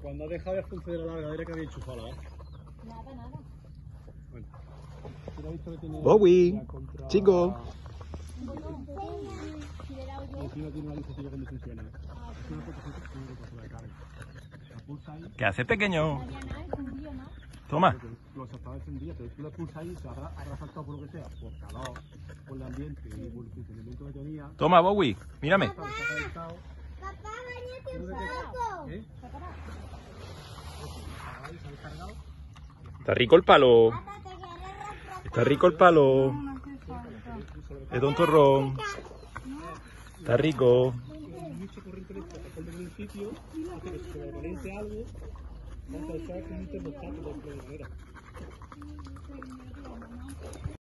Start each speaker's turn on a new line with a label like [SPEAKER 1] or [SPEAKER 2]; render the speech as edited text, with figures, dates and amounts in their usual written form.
[SPEAKER 1] Cuando ha dejado de funcionar la largadera que había enchufado, ¿eh?
[SPEAKER 2] Nada.
[SPEAKER 1] Bueno. ¿Quién ha visto que tiene
[SPEAKER 3] Bowie,
[SPEAKER 1] la contra...
[SPEAKER 3] chico.
[SPEAKER 1] Y encima tiene una lucecilla que no funciona. Es una cosa que tiene que pasar de carga. La pulsa ahí.
[SPEAKER 3] ¿Qué hace, pequeño? Toma.
[SPEAKER 1] Los estaba encendidos, pero tú la pulsas ahí y se habrá saltado por lo que sea, por calor, por el ambiente y por el funcionamiento que tenía.
[SPEAKER 3] Toma, Bowie, mírame.
[SPEAKER 2] Papá, bañate un poco.
[SPEAKER 1] ¿Eh?
[SPEAKER 3] Está rico el palo. Está rico el palo. Es tontorrón. Está rico.
[SPEAKER 1] Mucha corriente eléctrica, por el sitio, hace que se sobrecaliente algo, aunque sea con un termostato de alguna manera.